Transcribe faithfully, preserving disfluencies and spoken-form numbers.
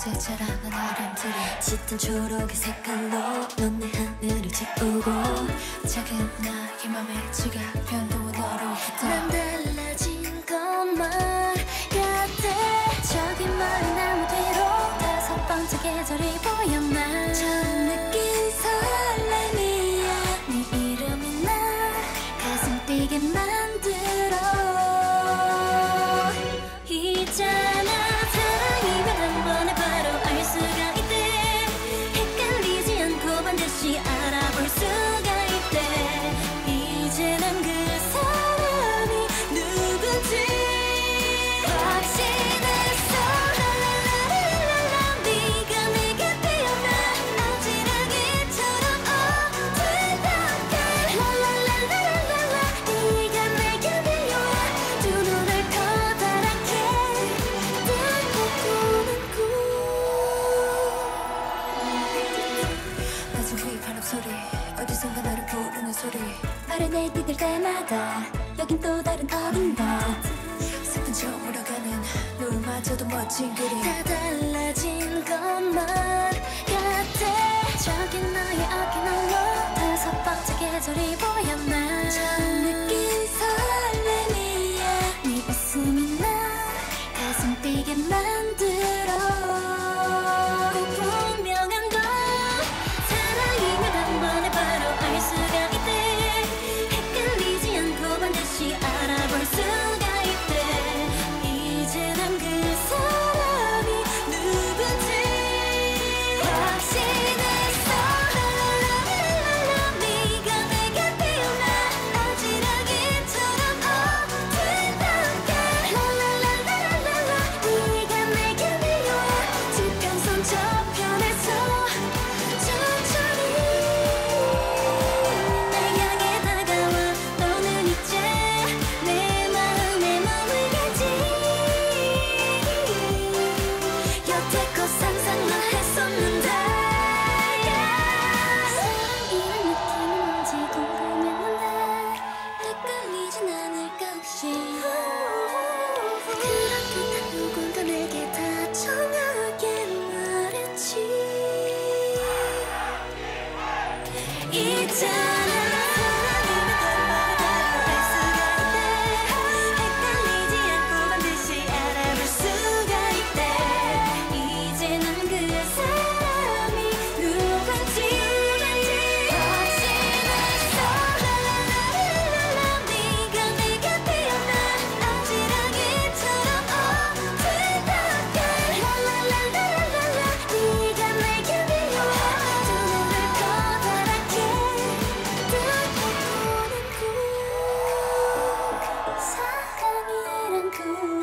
곳에 자라는 아름들이 짙은 초록의 색깔로 넌 내 하늘을 채우고 작은 나의 맘에 지각 변동은 너로부터 난 달라진 것만 같아. 저기 멀리 나무 뒤로 다섯 번째 계절이 보였나. 처음 느낀 설렘이야. 네 이름이 나 가슴 뛰게 만들어. 있잖아 사랑이면 한 번에 바로 알 수가 있대. 헷갈리지 않고 반드시 알아볼 수가 있대. 이제 난 그 사람이 누군지 확신했어. 랄랄랄랄랄라 네가 내게 피어나 아지랑이처럼 어두럽게. 랄랄랄랄랄라 네가 내게 피어나 두 눈을 커다랗게 뜨고 꾸는 꿈. 낮은 휘 바람 소리 어디선가 나를 부르는 소리. 발에 내디딜 때마다 여긴 또 다른 어딘가. 슬픈 저물어가는 노을마저도 멋진 그림. 다 달라진 것만 같아. 저기 너의 어깨 너머 다섯 번째 계절이 보였나. 처음 느낀 설렘이야. 네 웃음이 나 가슴 뛰게 만들어. 꼭 분명한 건 사랑이면 한 번에 바로 알 수가 있대. 헷갈리지 않고 반드시 알아볼 수가 있대. 이제 난 그 사람이 누군지 확신했어. 랄랄랄랄라 네가 내게 피어나 아지랑이처럼 어두럽게. 랄랄랄랄랄라 네가 내게 피어나 지평선 저편에서 천천히 날 향해 다가와. 너는 이제 내 마음에 머물겠지. 여태껏 상상만 했었는데 사랑이란 느낌이 뭔지 궁금했는데 헷갈리진 않을까 혹시. 그렇게 누군가 내게 다정하게 말했지. 있잖아 사랑이면 한 번에 바로 알 수가 있대. 헷갈리지 않고 반드시 알아볼 수가 있대. 이제 난 그 사람이 누군지 확신했어. 랄랄랄랄라 네가 내게 피어나 아지랑이처럼 어두럽게. 랄랄랄랄랄라 네가 내게 피어나 두 눈을 커다랗게 뜨고 꾸는 꿈. 사랑이란 꿈.